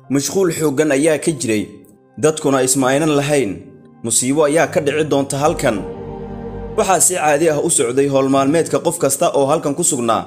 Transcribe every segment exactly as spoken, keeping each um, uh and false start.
mashquul xoogan ayaa ka jiray dadkuna ismaaciinan lahayn musiibo ayaa ka dhici doonta halkan waxa si caadi ah u socday howl maalmeedka qof kasta oo halkan ku sugnaa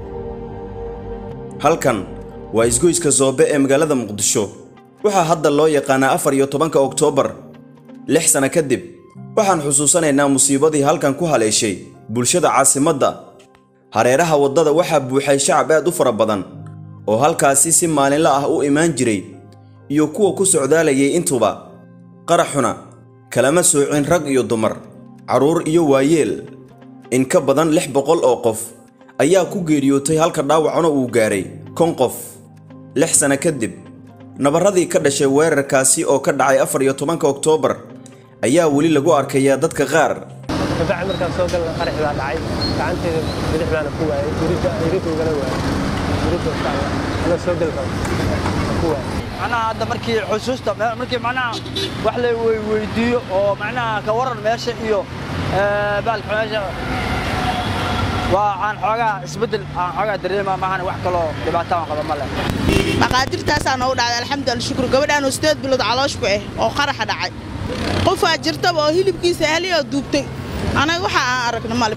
halkan waa isgoyska Zoobe ee magaalada Muqdisho waxa hadda loo yaqaanaa afar iyo tobanka Oktoobar lix sano kadib waxaan xusuusanaynaa musiibadii halkan ku haleeshay bulshada caasimadda hareeraha wadada waxa buuxay shacab aad u fara badan oo halkaasi si maalinle ah u imaan jiray iyo kuwa ku socdaalayay intuba qaraxuna kalama soocin rag iyo dumar caruur iyo waayeel in ka badan lix boqol oo qof ayaa ku geeriyootay halka dhaawacna uu gaaray kon qof lix sano kadib nabaradii ka dhashay weerarkaasi oo ka dhacay afar iyo tobanka Oktoobar ayaa wali lagu arkayaa dadka qaar bacad markaan soo galay qarax baa dhacay gacanteeda bidix baan ku waayay jirida jirida gala waayay jirida taala ana soo galay ku waayay ana hadda markii xusuusta markii macnaha wax la weydiiyo oo macnaha ka waran meesha iyo ee baalka meesha waa aan xogaa isbedel aan xogaa dareema ma ahan wax kale dhibaato aan qabo ma leh maqaadirtaas aan u dhacay alxamdulillah shukr gabadhan oo sideed bilood caloosh ku ah oo qarax dhacay qof ajirta oo hilibkiisa ahliyo duubtay anaga waxa aan aragna mal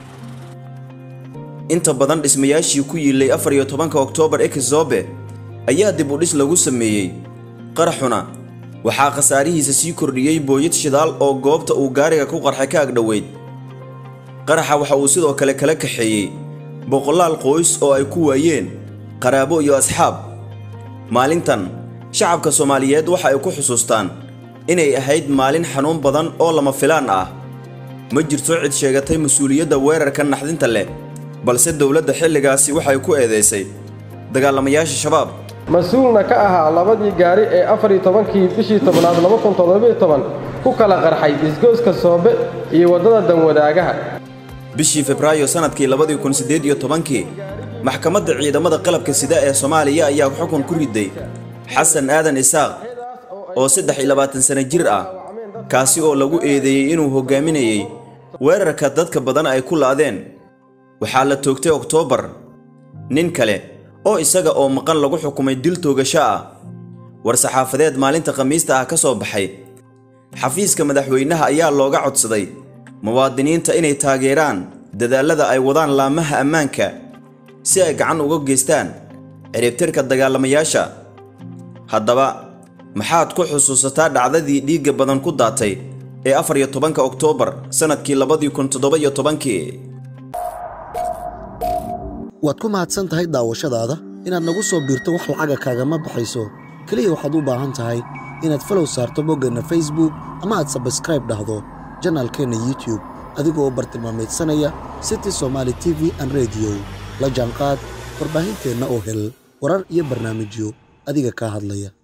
inta badan dhismayaashii ku yilay afar iyo tobanka Oktoobar ee Zoobe ayaa dib u dhis lagu sameeyay qaraxuna waxa khasaarihiisa sii kordhiyay booyad shidaal oo goobta uu gaariga ku qarxay ka agdhaweyd qaraxa waxa uu sidoo kale kala kaxeeyay boqolaal qoys oo ay ku waayeen qaraabo iyo asxaab maalintan shacabka Soomaaliyeed waxa ay ku xusuustaan inay ahayd maalin xanuun badan oo lama filaan ah ma jirto cid sheegatay mas'uuliyadda weerarka naxdinta leh balse dawladda xilligaasi waxay ku eedeysay dagaalamayaasha shabaab mas'uulna ka ahaa labadii gaari ee afar iyo tobankii bishii tobnaad laba kun toddoba iyo toban ku kala qarxay isgoyska Zoobe iyo wadada Danwadaagaha bishii Febraayo sanadkii laba kun siddeed iyo tobankii maxkamadda ciidamada qalabka sida ee Soomaaliya ayaa xukun ku riday Xasan Aadan Isaaq oo saddex iyo labaatan sano jir ah kaasi oo lagu eedeeyay inuu hogaaminayay weerarka dadka badan ay ku laadeen waxa la toogtay Oktoobar nin kale oo isaga oo maqan lagu xukumay dil toogasho ah war saxaafadeed maalinta Khamiista ah ka soo baxay xafiiska madaxweynaha ayaa looga codsaday muwaadiniinta inay taageeraan dadaalada ay wadaan laamaha ammaanka si ay gacan uga geystaan ciribtirka dagaalamayaasha haddaba maxaad ku xusuusataa dhacdadii dhiigga badan ku daatay ee afar iyo tobanka Oktoobar sanadkii laba kun toddoba iyo tobankii waad ku mahadsan tahay daawashadaada inaad nagu soo biirto wax lacaga kaagama baxayso kaliya waxaad u baahan tahay inaad follow saarto boggeenna Facebook ama aad subscribe dhahdo channelkeena YouTube adigoo bartilmaameedsanaya City Somali T V and Radio la jaanqaad warbaahinteena oo hel warar iyo barnaamijyo adiga ka hadlaya